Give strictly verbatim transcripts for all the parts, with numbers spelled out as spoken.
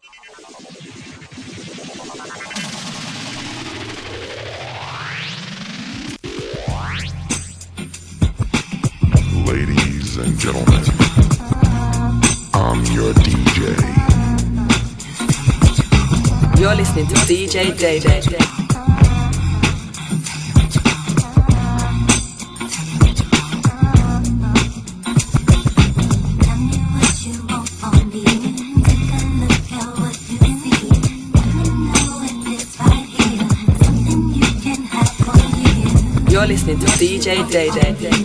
Ladies and gentlemen, I'm your D J. You're listening to D J Day-Day. You're listening to D J Day-Day.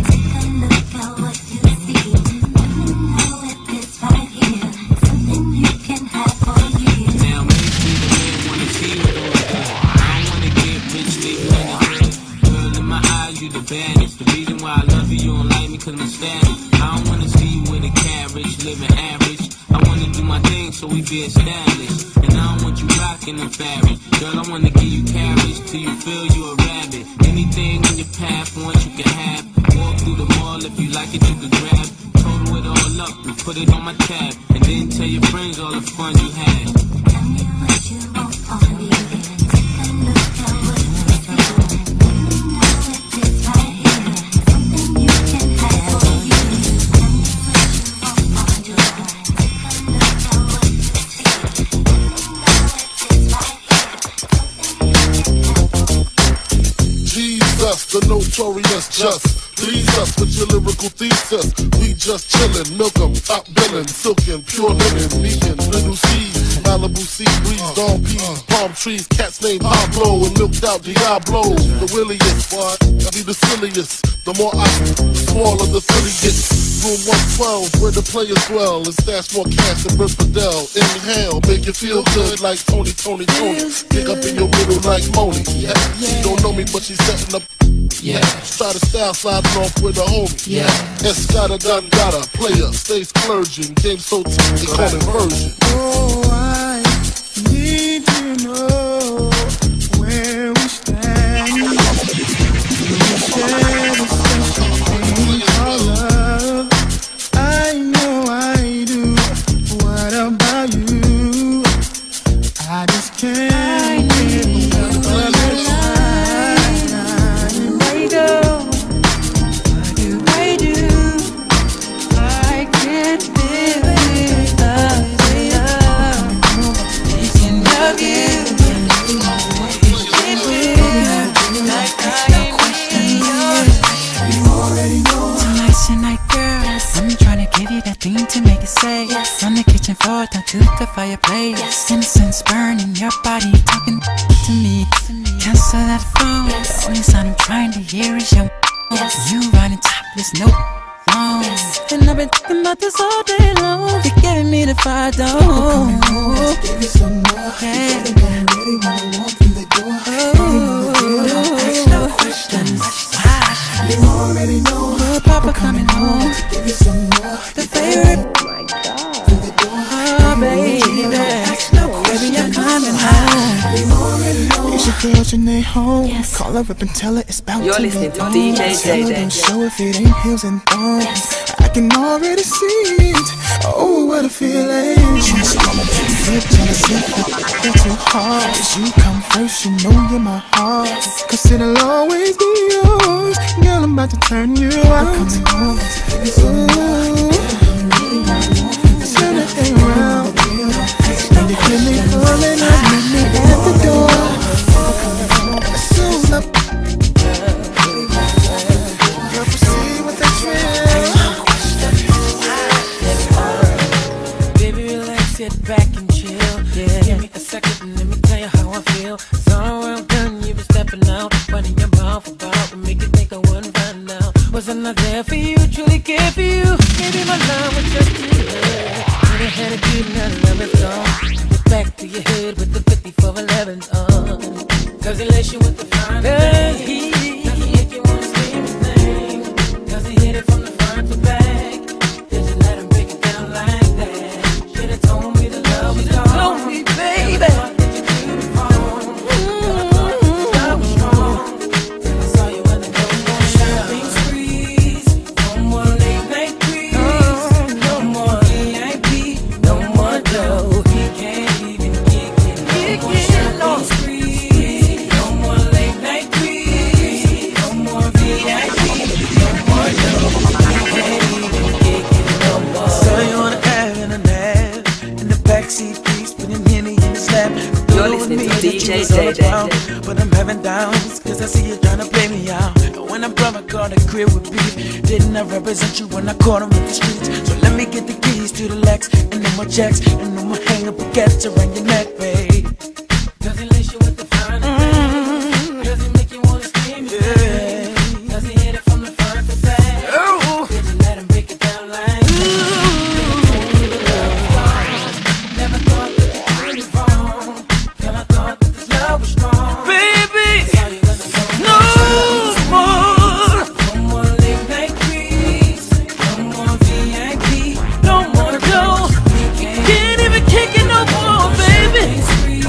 Established, and I don't want you rocking the fabric. Girl, I wanna give you carriage till you feel you a rabbit. Anything in your path, once you can have. Walk through the mall, if you like it, you can grab. Total it all up and put it on my tab, and then tell your friends all the fun you had. Tell me what you want from me, and take a look at what you see. Let me know if it's right here, something you can have for you. Tell me what you want from me, take a look at what you see. Jesus, the notorious just. Please us with your lyrical thesis. We just chillin', milk 'em, top billin', silkin', pure linen, vegan, little seeds, Malibu sea breeze, dawn peas, palm trees, cats named Pablo and milked out Diablo. The williest, what? I be the silliest. The more I, the smaller the silly gets. Room one twelve, where the players dwell, and stash more cash than Bert Fidel. Inhale, make you feel good like Tony, Tony, Tony. Pick up in your middle like Moni. Yeah. She don't know me, but she's setting up. Yeah. Try to style sliding off with a homie. Yeah. Escada done got a player, stay splurging. Game so tight, they call it version. Oh, I need to know where we stand. You said a special thing called love. I know I do. What about you? I just can't get enough of your time. Thing to make it say yes. From the kitchen floor down to the fireplace, yes. Innocence burning your body, talking to me. Cancel that phone. Yes. The only sound I'm trying to hear is your yes. You riding topless, no long. Yes. And I've been thinking about this all day long. You're giving me the fire, don't. Give you some more. Yeah. You better get ready when I walk through the door. Oh, ask no questions. You already know. Oh, Papa coming home. Give you some more. The favorite. Oh my God. Through the door. Oh, baby. Baby, I'm coming home. You already know. It's your girl Janae home. Yes. Call her up and tell her it's about You're to listening be to on. D J Tell her Day-Day. don't show if it ain't heels and thongs. Yes. I can already see it. Oh, what a feeling. Just gonna be flip till I see it too hard. Cause you come first, you know you're my heart. Cause it'll always be yours. Girl, I'm about to turn you out. Coming home. Ooh. Turn that thing around. And you hear me calling up, meet me at the door. Soon up. Girl, proceed with the drill. Baby, relax, sit back and chill. Yeah. Give me a second and let me tell you how I feel. It's all well done, you've been stepping out, running your mouth about and make you think I wouldn't find out. Wasn't I there for you, truly care for you? Maybe my love was just too good. Could have had a good night, love it all. Look back to your head with the fifty-four elevens on. Cause he lets you with the fine thing. Does he make you wanna scream his name? Cause he hit it from the front to back. Did you let him break it down like that? Should've told me the love was gone. Told me, baby. listening to me D that J you was all Day Day. about, but I'm having downs, cause I see you trying to play me out. And when I brought my car to crib with beef, didn't I represent you when I caught him in the streets? So let me get the keys to the Lex, and no more checks, and no more hang up baguettes around your neck, babe. Does he lace you with the fine? Mm. Does he make you wanna scream? Yeah. Does he hit it from the front to back? Oh. Did you let him break it down like that? Never thought that you could be wrong, till I thought that this love was strong. Baby, no more. No more late night creeps, no more V I P, no more dough. Can't even kick it no more, baby.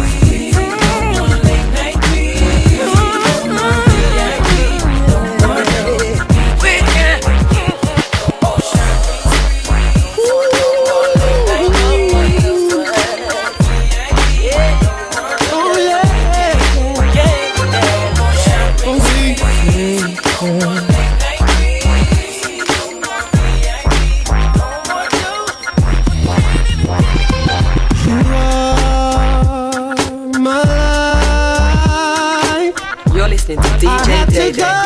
You're listening to D J Day Day.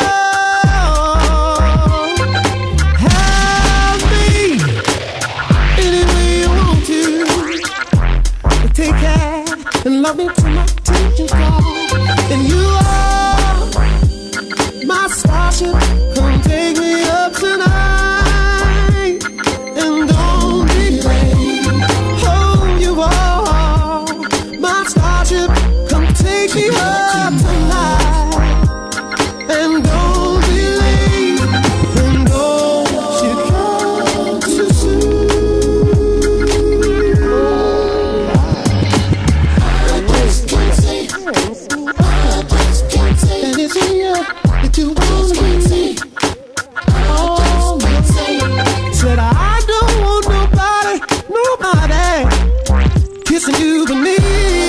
Take care and love me till my attention's gone. And you are my starship. Come take me up tonight. And don't be late. Oh, you are my starship. Come take me up tonight. And don't be late. And don't you come too soon. You want me? Oh, said I don't want nobody, nobody kissing you but me.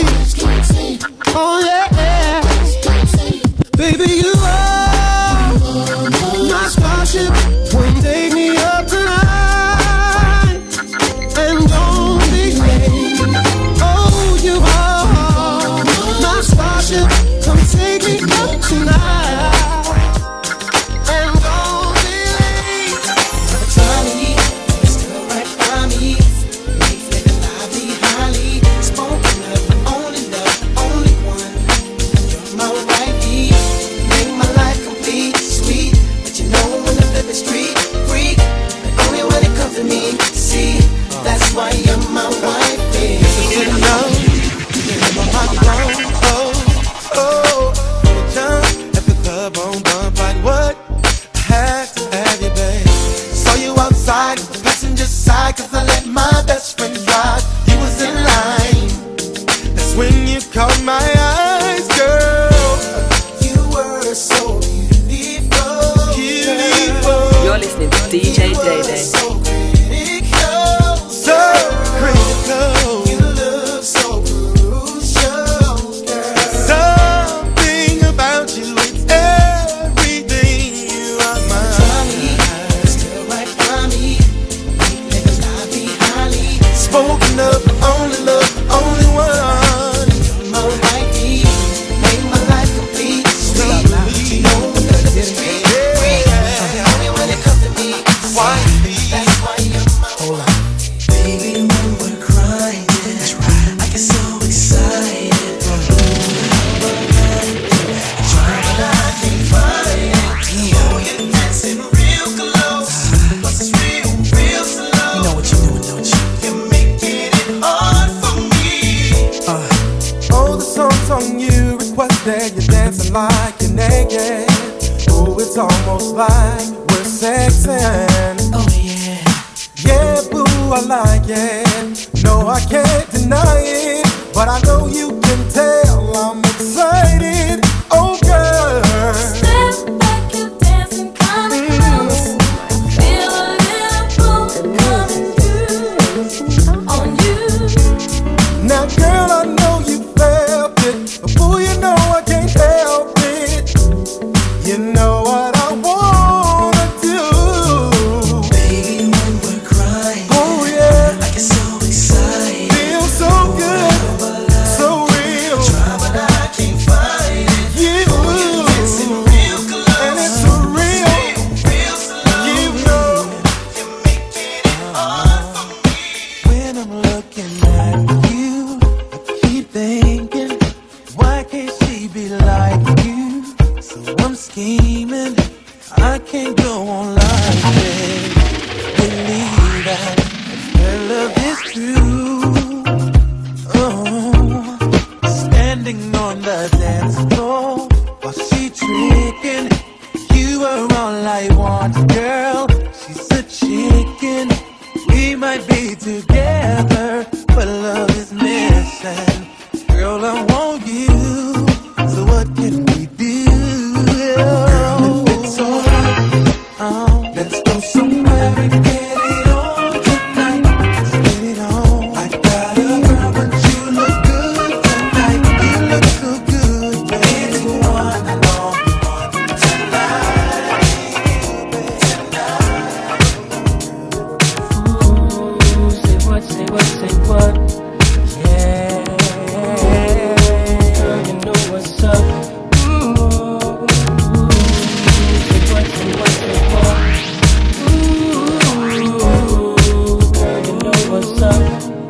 Oh yeah, baby you are my starship. Come take me up tonight and don't be late. Oh, you are my starship. Come take me up tonight. You're listening to D J Day Day. You're dancing like you're naked. Oh, it's almost like we're sexing. Oh yeah. Yeah, boo, I like it. No, I can't deny it. But I know you can tell I'm excited. Oh, girl. Step back, you're dancing kinda close. Feel a little pull coming through on you. Now, girl, I know you felt it. But boo, you know I can't help it. You know what I wanna do. Baby, when we're crying, oh yeah, I get so excited. Feel so good, so at you, I keep thinking, why can't she be like you? So I'm scheming, I can't go on like this. Believe that her love is true. Oh, standing on the dance floor while she tricking, you are all I want, girl. She's a chicken. We might be together, but love is missing. Girl, I want you, so what can we do? Girl, if it's alright, oh, let's go somewhere and get it on tonight. Let's get it on. I got a girl, but you look good tonight. You look so good, baby. It's one alone tonight, tonight. Ooh, say what, say what, say what? Yeah, girl, you know what's up. Ooh, say what, say what, say what? Ooh, girl, you know what's up.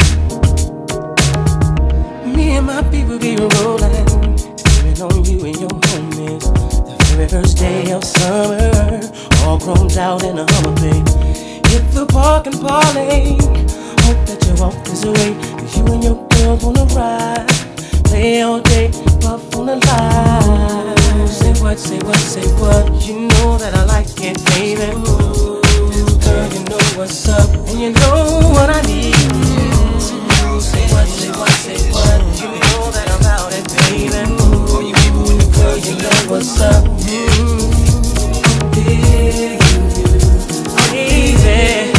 Me and my people be rolling, sleeping on you and your homies. The very first day of summer, all grown out in a Hummer, babe. Hit the park and parlay. Hope that you walk this way, 'cause you and your girls wanna ride, play all day, puff on the line. Say what, say what, say what? You know that I like it, baby. Ooh, girl, you know what's up, and you know what I need. Say what, say what, say what? You know that I'm out it, baby. Ooh, girl, you know what's up. Mm-hmm. Dig you, baby.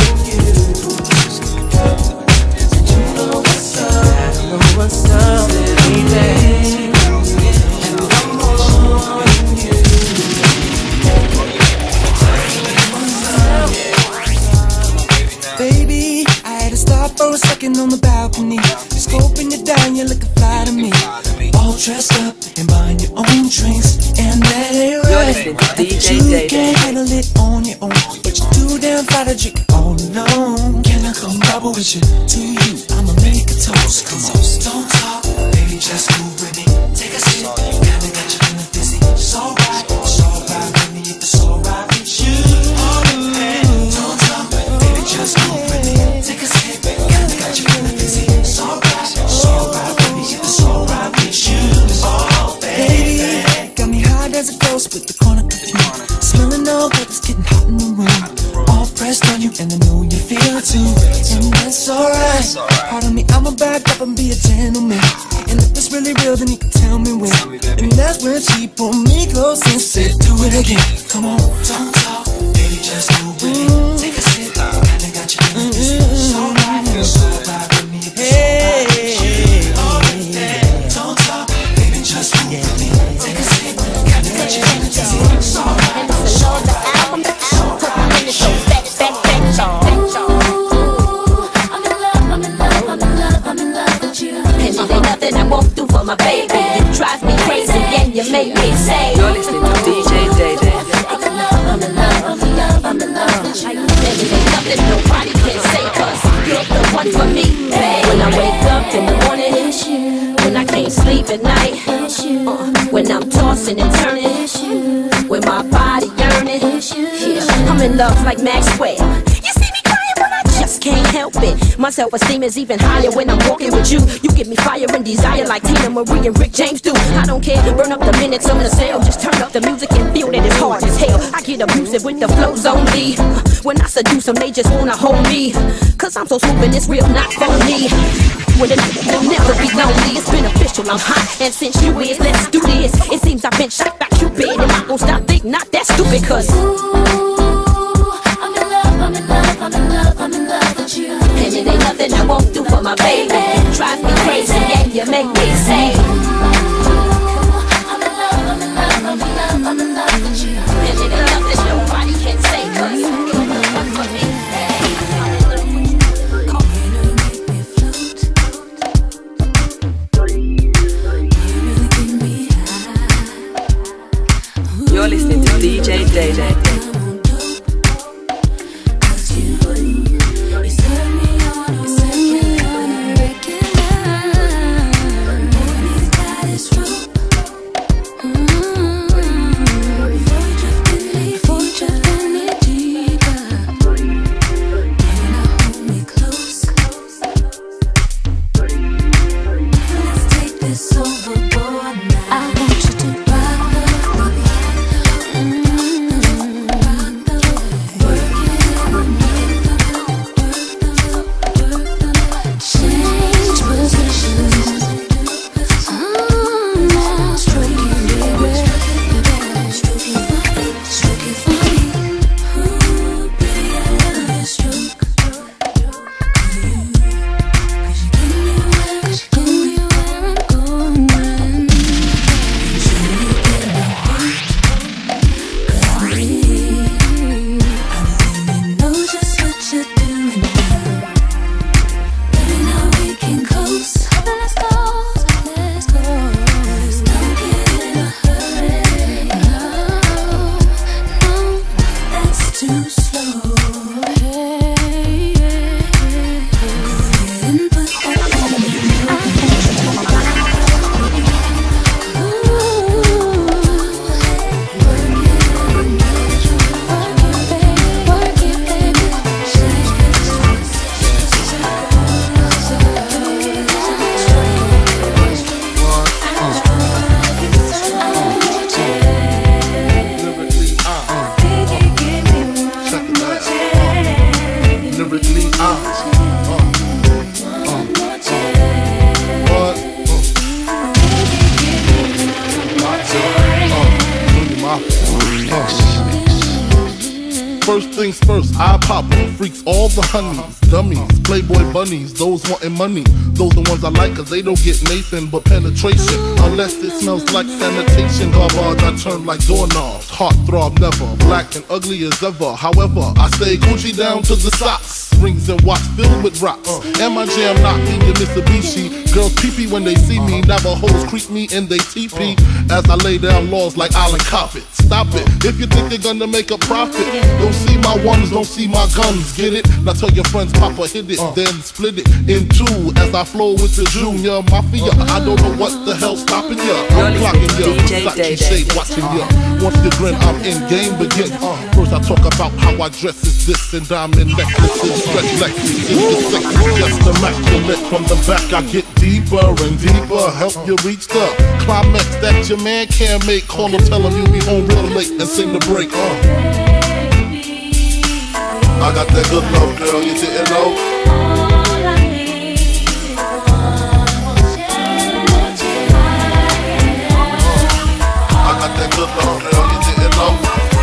What's up, baby? And I'm on you. Baby, I had to stop for a second on the balcony. Just scoping you down, you're looking fly to me. All dressed up and buying your own drinks, and that ain't right. You're listening to D J You Day Day. can't handle it on your own, but you're too damn fly to drink all alone. Can I come bubble with you? To you, I'ma make a toast. Come on, don't talk, baby, just move with me. Take a sip, kinda got you feeling dizzy. It's alright, it's alright with me, it's alright with you. Don't talk, baby, just move with me. Take a sip, kinda got you feeling dizzy. It's alright, it's alright with me, it's alright with you. Oh, baby, got me high as a ghost with the corner perfume. Smelling all good, it's getting hot in the room. All pressed on you, and I know you feel it too. And that's alright. Pardon me, I'ma back up and be a gentleman. And if it's really real, then you can tell me when. And that's when she pulled me close and said, do it again. Come on, don't talk, baby, just move with me. Take a sip, kinda got you feeling dizzy. It's alright, it's alright with me. Hey, don't talk, baby, just move with me. Take a sip, kinda got you feeling dizzy. It's alright, it's alright. I won't do for my baby. You drive me crazy and you make me say, You're listening to D J Day Day. I'm in love, I'm in love, I'm in love, I'm in love with you. There ain't nothing nobody can say, 'cause you're the one for me, babe. When I wake up in the morning, it's you. When I can't sleep at night, it's you. Uh, when I'm tossing and turning, it's you. When my body yearning, it's you. Yeah, I'm in love like Maxwell. You see me crying when I just can't help it. My self-esteem is even higher when I'm walking with you. You give me fire and desire like Tina Marie and Rick James do. I don't care, burn up the minutes on the cell. Just turn up the music and feel that it's hard as hell. I get abusive with the flows on me. When I seduce them, they just wanna hold me. 'Cause I'm so smooth and it's real, not phony. When a nigga will never be lonely, it's beneficial, I'm hot. And since you is, let's do this. It seems I've been shot by Cupid, and I won't stop thinking not that stupid, 'cause I'm in love, I'm in love, I'm in love, I'm in love with you. And it ain't nothing I won't do for my baby. You drive me crazy and you make me say, I'm in love, I'm in love, I'm in love, I'm in love with you. And it ain't nothing nobody can say, 'cause you're the one for me. You're listening to D J Day Day. You set me on a First things first, I pop 'em. Freaks all the honeys, dummies, playboy bunnies, those wanting money. Those the ones I like cause they don't get Nathan but penetration. Unless it smells like sanitation. Garbage, I turn like doorknobs. Heart throb never, black and ugly as ever. However, I stay Gucci down to the socks. Rings and watch filled with rocks. And my jam knocking your Mitsubishi. Girls pee-pee when they see me. Navajos creep me in they teepee. As I lay down laws like Island Coppet. Stop it, if you think you're gonna make a profit. Don't see my ones, don't see my guns. Get it? Now tell your friends Papa hit it, then split it in two. As I flow with the Junior Mafia. I don't know what the hell's stopping ya. I'm clocking ya, Versace shade watching ya. Once you grin, I'm in game begin. First I talk about how I dress is this and diamond necklaces. Stretch Lexus, is the sexy, just immaculate. From the back I get deeper and deeper. Help you reach the climax that your man can't make. Call him, tell him you be home real late and sing the break. uh. I got that good love, girl, you didn't know. I got that good love, girl, you didn't know.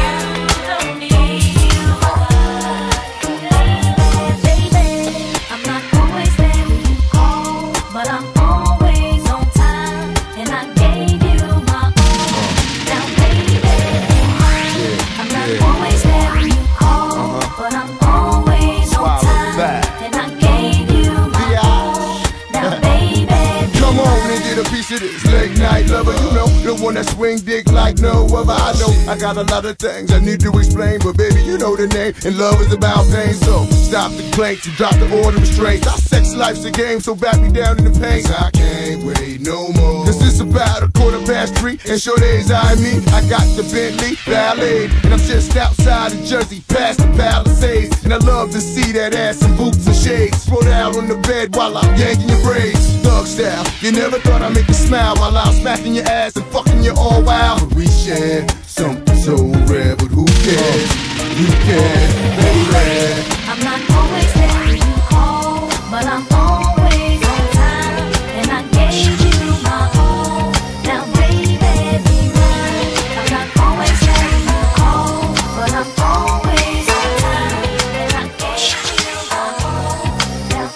Late night lover, you know, the one that swing dick like no other. I know I got a lot of things I need to explain, but baby, you know the name, and love is about pain. So stop the complaints and drop the order restraints. Our sex life's a game, so back me down in the paint. I can't wait no more. Cause it's about a quarter past three, and sure days I mean, I got the Bentley Ballet, and I'm just outside of Jersey, past the Palisades. And I love to see that ass in boots and shades. Throw out on the bed while I'm yanking your braids. Thug style, you never thought I'd make you smile while I'm smacking your ass and fucking you all wild. But we share something so rare, but who cares? You care, baby. I'm not always there when you call, but I'm always on time. And I gave you my all. Now baby, be mine. I'm not always there when you call, but I'm always on time. And I gave you my all. Now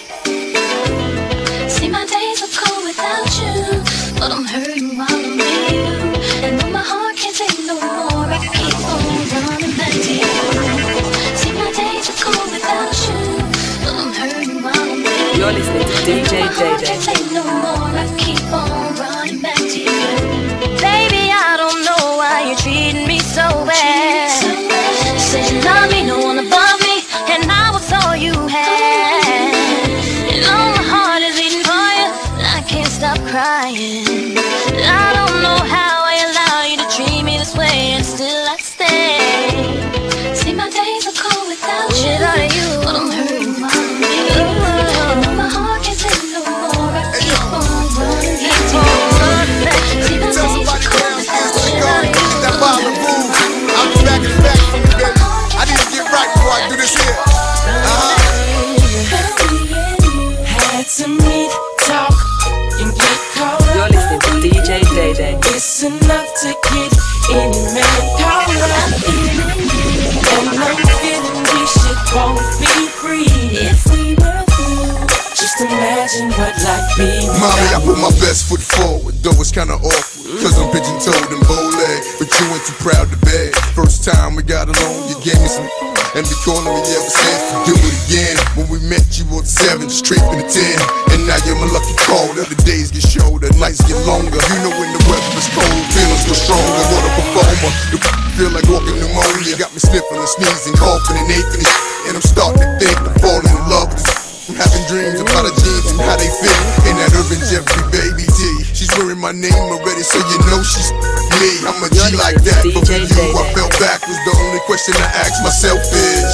baby. See, my days are cold without you, but I'm hurting while I'm with you. And though my heart can't take no more, I keep on running back to you. See, my days are cold without you, but I'm hurting while I'm with you. You're listening to D J And though my heart Day can't Day. take no more, I keep on running back to you. Baby, I don't know why you're treating me so bad. You said you love me, no one above me, and I was all you had. And oh, my heart is beating for you, I can't stop crying. I don't know how I allow you to treat me this way, and still I stay. See, my days are cold without you, but I'm hurting while I'm with you. And though my heart can't take no more, I keep on running back to you. See, my days are cold without you, That bottom move, I'm just back in the back from you, baby. I need to get right before I do this here. Uh-huh. Had to meet, talk, and get caught up. You're listening to D J Day Day. It's enough to get any man caught up. And I'm feeling we should both be free. If we were through, just imagine what life be. Mommy, I put my best foot forward, though it's kinda awkward, cause I'm pigeon-toed and bow-legged, but you ain't too proud to beg. First time we got along, you gave me some, and be calling me ever since to do it again. When we met, you were seven, straight from the ten, and now you're my lucky caller. The days get shorter, nights get longer. You know when the weather is cold, feelings go stronger. What a performer, the feel like walking pneumonia. Got me sniffling and sneezing, coughing and aching, and I'm starting to think I'm falling in love with this. I'm having dreams about the jeans and how they fit in that Urban Jeffrey baby tee. She's wearing my name already, so you know she's me. I'm a G like that, but for you, I fell backwards. The only question I ask myself is,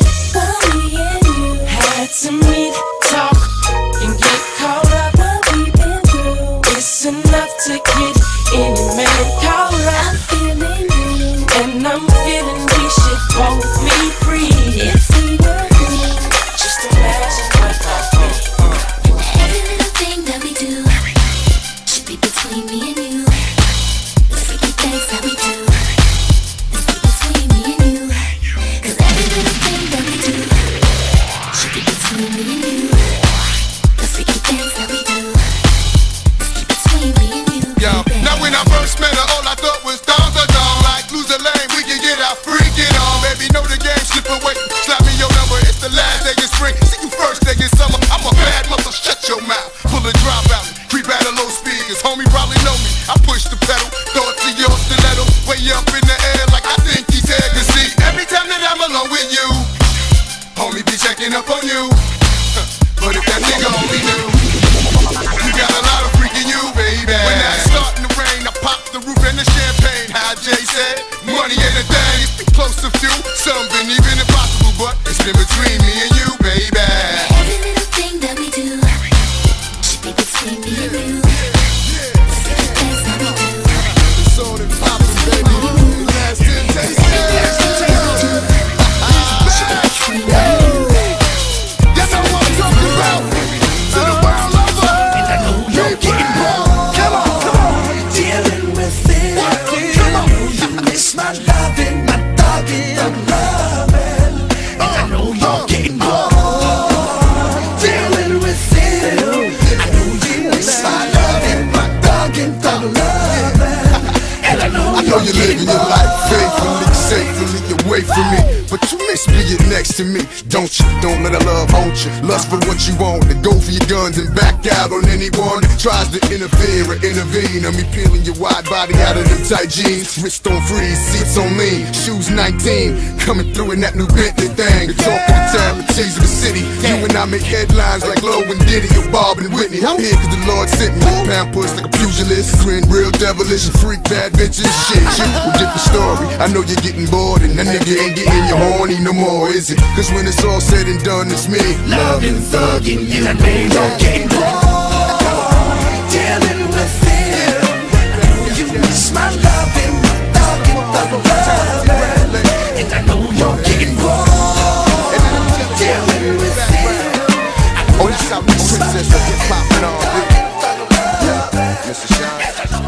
had to meet, talk, and get caught up. It's enough to get any man caught up. And I'm feeling we should both be free. If we were free, just imagine what life be. Every little thing that we do should be between me and you. The freaky things that we do is be between me and you. Cause niggas, homie probably know me. I push the pedal, throw it to your stiletto, way up in the air like I think he's here. Cause see, every time that I'm alone with you, homie be checking up on you. But if that nigga only knew, you got a lot of freaking you, baby. When I start in the rain, I pop the roof and the champagne. How Jay said, money ain't a thing, it's been close to few. Some been even impossible, but it's been between me and you, baby. Every little thing that we do should be between me and you. Secret things that we do. It's on and poppin', baby. Last ten days. You're living your life faithfully, safely away from me, but you miss being next to me, don't you? Don't let a love hold you. Lust for what you want, and go for your guns and back out on anyone that tries to interfere or intervene. On me peeling your wide body out of them tight jeans, wrist on freeze, seats on lean, shoes nineteen, coming through in that new Bentley thing. The talk of the town, the tease of the city. You and I make headlines like Lowe and Diddy or Bob and Whitney. I'm here cause the Lord sent me. Pound push like a pugilist, grin real devilish and freak bad bitches. Shit, you a different story. I know you're getting bored and that nigga ain't getting you horny no more, is it? Cause when it's all said and done, it's me loving, thugging you, and me don't get bored. Dealing with it. You miss my loving, my thugging, thugging love. And I know you're getting bored. Dealing with it. Oh, that's how the princess of hip hop and all this. Mister Sean.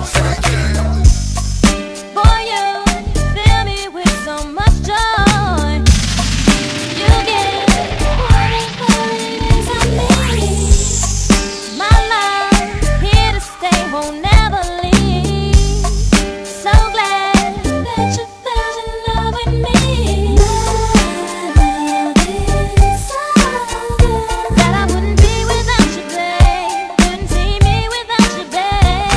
Boy, you fill me with so much joy. You get whatever it is I need. My love, here to stay, won't never leave. So glad that you fell in love with me. Love is so good that I wouldn't be without you, babe. Couldn't see me without you, babe.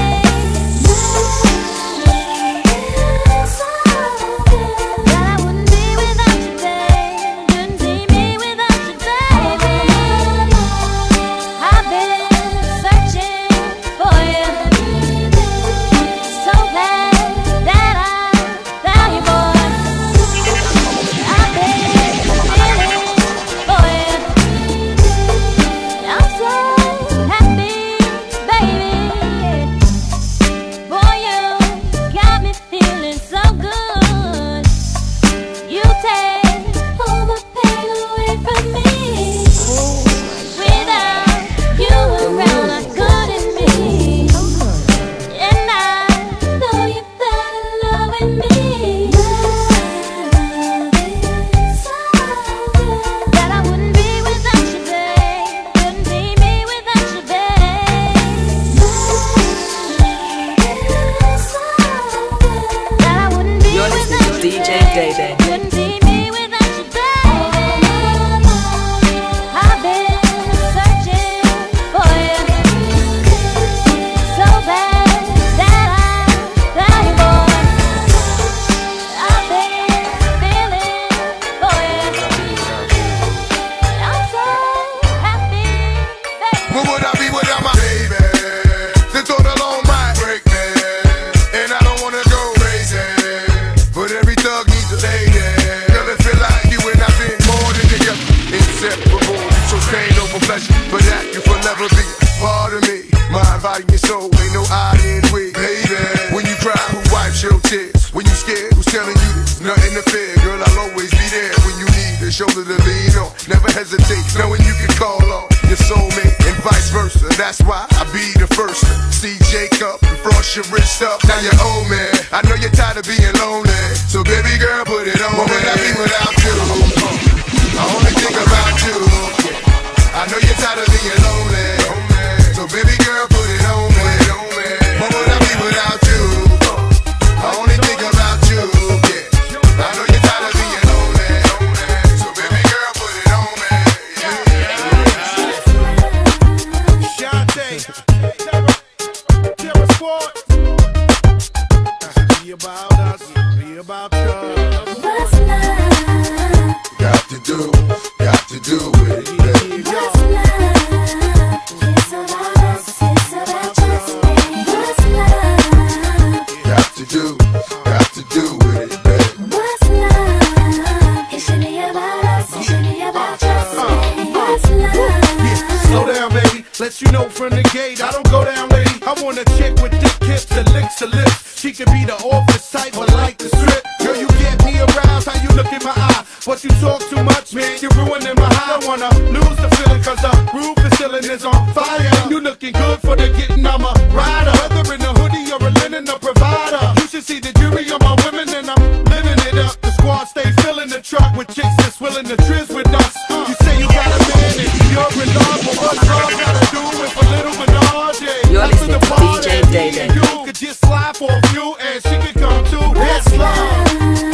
Shoulder to lean on, never hesitate, knowing you can call on your soulmate and vice versa. That's why I be the first to see Jacob and frost your wrist up. Now you're old man, I know you're tired of being lonely, so baby girl put it on. What would I be without you? I only think about you. I know you're tired of being lonely, so baby girl put it on me. What would I be without you? I only think about you. I know you're tired of being lonely, so baby girl put it on me. Shante, sport. Be about us, be about us. What's love? Got to do, got to do with it, baby. What's love? It's about us, it's about just me. What's love? Got to do, got to do with it, baby. What's love? It should be about us, it should be about just me. What's love? Yeah, slow down, baby. Let you know from the gate, I don't go down, lady. I want a chick with thick hips that licks her lips. She could be the office type, but like the strip. Girl, you get me aroused, how you look in my eye. But you talk too much, man, you're ruining my high. I don't wanna lose the feeling, cause the roof is ceiling is on fire. You looking good for the getting, I'm a rider. Whether in a hoodie or a linen, a provider. You should see the jury on my women, and I'm living it up. The squad stay filling the truck with chicks that's willing to trizz with us. You say you got a man and you're in love, but what's love gotta do with a little menage? You're listening to D J Day-Day. You could just slide for a few and she could come too. That's love.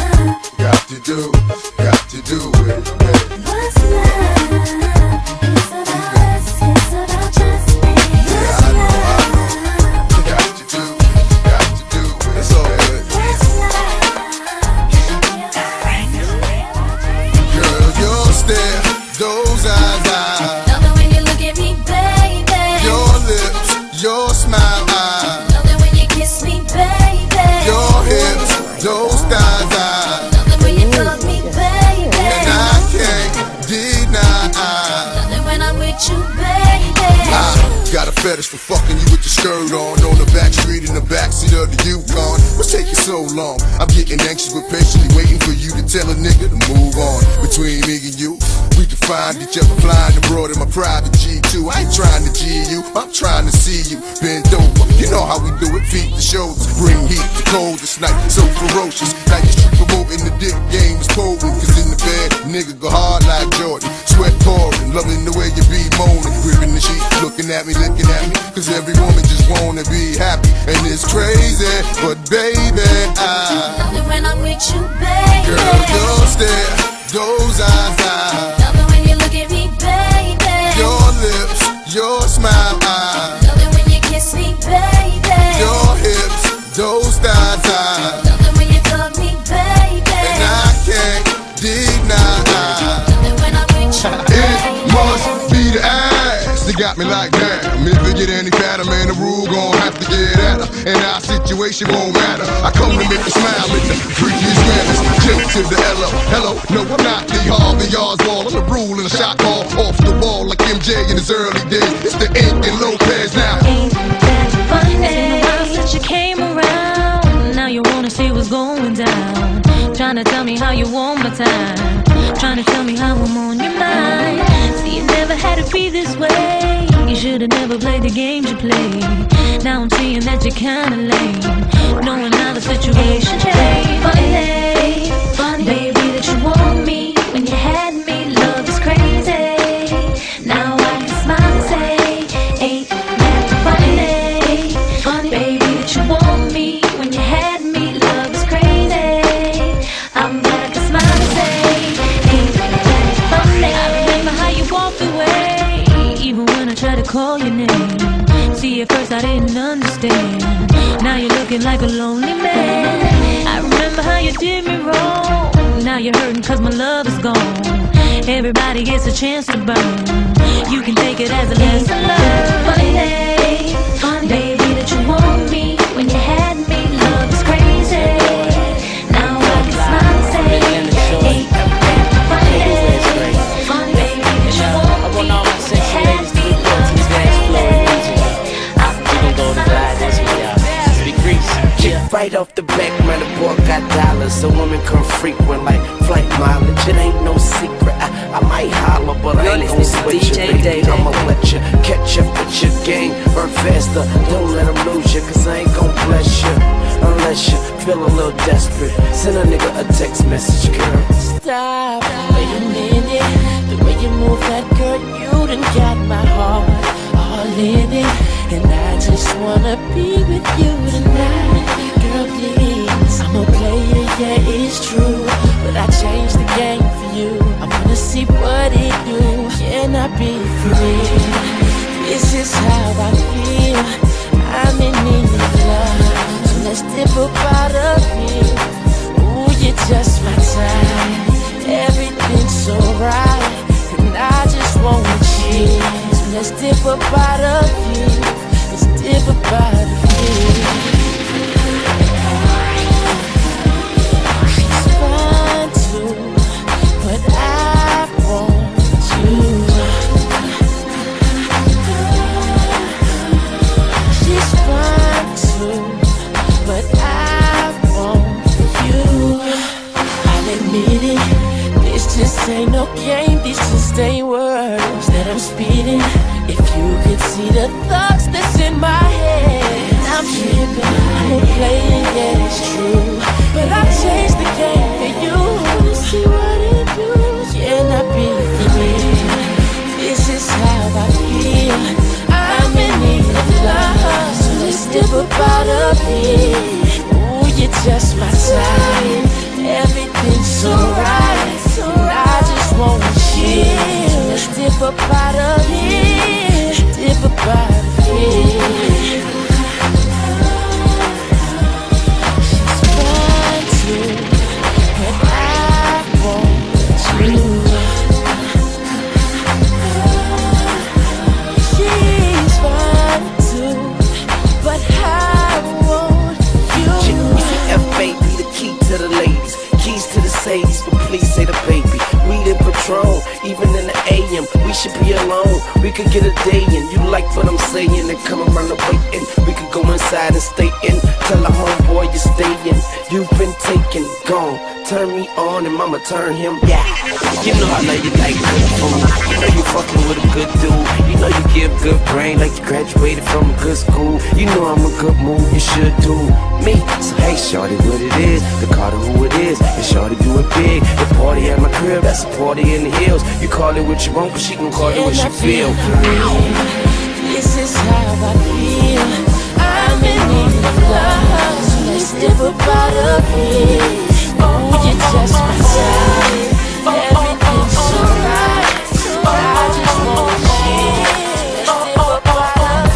Got to do, got to do with it, baby. What's love? It's about us, it's about just me. Yeah, I know, I know. Got to do, got to do with it, baby. What's love? It should be about us. Girl, your stare, those eyes, eyes. Love it when you look at me, baby. Your lips, your smile, eyes. Love it when you kiss me, baby. Your hips, those thighs, eyes. Love it when you love me, baby. And I can't deny. Love it when I'm with you, baby. I got a fetish for fucking you with your skirt on on the back street in the backseat of the Yukon. What's taking so long? I'm getting anxious but patiently waiting for you to tell a nigga to move on. Between me and you, we can find each other flying abroad in my private G two. I ain't trying to G you, I'm trying to see you bend over. You know how we do it, feet to shoulders, bring heat to cold this night, so ferocious. Now you street promoting the dick game is potent, cause in the bed, nigga go hard like Jordan. Sweat pouring, loving the way you be moaning, gripping the sheet, looking at me, looking at me, cause every woman just wanna be happy, and it's crazy, but baby, I Love it when I'm with you, baby. girl, your stare, those eyes, eyes. Love it when you look at me, baby. Your lips, your smile, eyes. Love it when you kiss me, baby. Your hips, those thighs, eyes. Love it when you love me, baby. And I can't deny. Love it when I'm with you, It must be the ass that got me like that. If it get any fatter, man, the rule gon' have to get at her. And our situation won't matter. I come to make you smile in the freakiest manners. J to the L O. Hello, no, I'm not the Harvey Oswald. I'm the rule and a shot call off the wall like M J in his early days. It's the Ink and Lopez now. Ain't that funny? It's been a while since you came around. Now you wanna see what's going down. Trying to tell me how you want my time. Trying to tell me how I'm on your mind. See, you never had to be this way. You should've never played the games you played. Now I'm seeing that you're kinda lame, knowing how the situation changed. Funny, funny, baby, that you want me when you had me. Love is crazy. Now I can smile and say, ain't that funny? Funny, baby, that you want me when you had me. Love is crazy. I'm glad I can smile and say, ain't that funny? I remember how you walked away, even when I tried to call your name. See, at first I didn't understand. Now you're looking like a lonely man. I remember how you did me wrong. Now you're hurting cause my love is gone. Everybody gets a chance to burn. You can take it as a lesson learned. Funny, funny, baby, that you want me when you had me. Love is crazy. Now I can smile and say, hey, funny, funny, baby, that you want me when you had me. Love is crazy. Right off the back, man, the boy got dollars, so women come frequent like flight mileage. It ain't no secret. I, I might holler, but I ain't gon' switch you, baby. I'ma let you catch up with your game, burn faster. Don't let them lose you, cause I ain't gon' bless you unless you feel a little desperate. Send a nigga a text message, girl. Stop, wait a minute. The way you move that girl, you done got my heart all in it. And I just wanna be with you tonight. Girl, please, I'm a player, yeah, it's true, but I changed the game for you. I wanna see what it do. Can I be free? This is how I feel. I'm in need of about it. She's fine too, but I want you. She's fine too, but I want you. I'll admit it, this just ain't no game, this just ain't words that I'm speeding. If you could see the thoughts that's in my head, I'm tripping, I'm playing, yeah, it's true, but I changed the game for you. To see what it do, can I be free? This is how I feel, I'm in need of love, so let's dip about up here. Ooh, you're just my type, everything's so right, and I just wanna chill. Let's dip about up here, dip about up here. She's fine too, but I want you. She's fine too, but I want you. F A be the key to the ladies, keys to the Sadies, but please say the baby. We the Patron, even in the A M, we should be alone. We could get a day in. You like what I'm saying? And come around the waiting. We could go inside and stay in. Tell a homeboy you're staying. You've been taken, gone. Turn me on and mama turn him. Yeah. You know I know you like good food. You know you fucking with a good dude. You know you give good brain like you graduated from a good school. You know I'm a good move. You should do me. So hey, shorty, what it is? The Carter who it is. And shorty do it big. The party at my crib, that's a party in the hills. You call it what you want, but she gon' call it what she feel. This is how I feel, I'm in need of love, so let's dip about up here. Oh, you're just my type, everything's so right, I just want you. Let's dip about up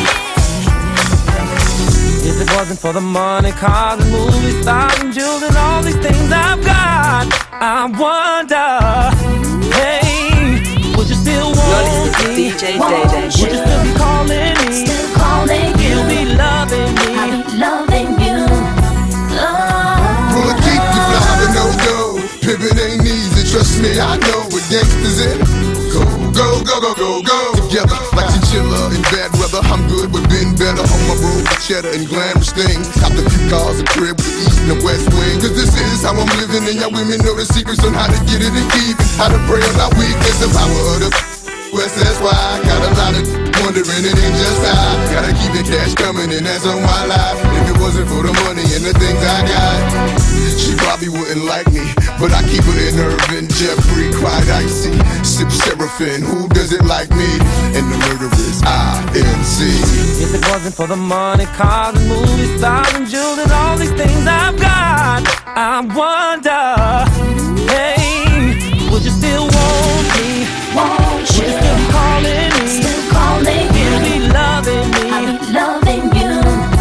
here. If it wasn't for the money, cars and movie stars and jewels and all these things I've got, I wonder, hey, would you still want me? D J Day-Day. Would you still be calling me? Still calling you. You'll be loving me. I'll be loving you. Oh. Pull a deep, you fly, but no go. Pimpin' ain't easy, trust me, I know what gangsters in. Go, go, go, go, go, go. Together, like chinchilla in bad weather. I'm good, but been better on my road with cheddar and glamorous things. Copped a few cars, a crib with the east and the west wing. Cause this is how I'm living, and y'all women know the secrets on how to get it and keep it. How to pray on our weakness, the power of the West, that's why I got a lot of wondering, it ain't just I. Gotta keep the cash coming, and that's on my life. If it wasn't for the money and the things I got, she probably wouldn't like me. But I keep her in Irvin, Jeffrey, quite icy. Sip Seraphim, who doesn't like me? And the murderers, I M C. If it wasn't for the money, cars and movie stars and jewels and all these things I've got, I wonder, hey, would you still want me? Won't you? Would you still be calling me? Still calling you. You'll be loving me. I'll be loving you.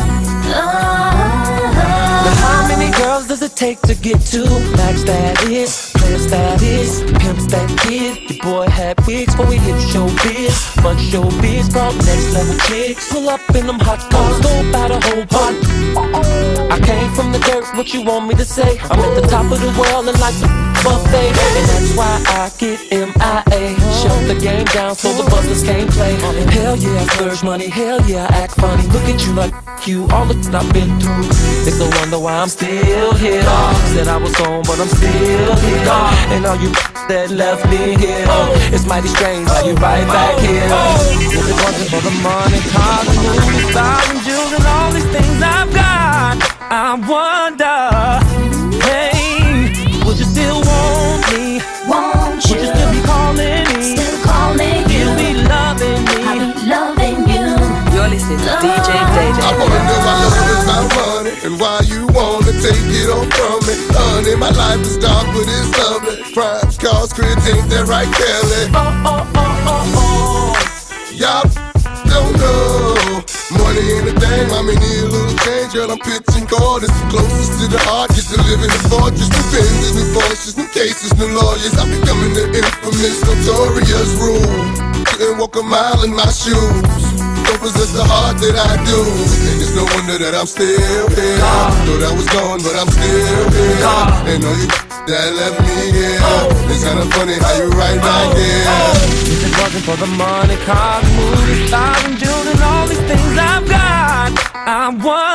Oh. But how many girls does it take to get to max status, player status, pimp stat kid? Your boy had wigs before we hit showbiz. Bunch showbiz brought next level chicks. Pull up in them hot cars, go by the whole pot. I came from the dirt, what you want me to say? I'm at the top of the world and like the buffet, and that's why I get M I A. Shut the game down so the buzzers can't play. Hell yeah, I splurge money, hell yeah, I act funny. Look at you like you, all the shit I've been through. It's no wonder why I'm still here. Said I was gone, but I'm still here. And all you that left me here, it's mighty strange how you right back here. If it wasn't for the money, cars and movie stars and jewels and all these things I've got, I wonder, hey, would you still want me? Won't you? Would you still be calling me? Still calling you. You'll be loving me. I'll be loving you. You're listening to D J Day-Day. I wanna know why love is my money, and why you wanna take it all from me. Honey, my life is dark, but it's lovely. Crimes, cause cribs, ain't that right, Kelly? Oh, oh, oh, oh, oh. Y'all don't know. Money ain't a thing, I may need a little change. Girl, I'm pitching quarters, closest to the heart. Get to live in the fortress, new fences, new forces, new cases, new lawyers. I'm becoming the infamous, notorious rule. Couldn't walk a mile in my shoes. don't possess the heart that I do. And it's no wonder that I'm still here. Thought I was gone, but I'm still here. And all you that left me here. It's kinda funny how you right back here. If it wasn't for the money, cars, movies, stars, and jewels, and all these things I've got, I would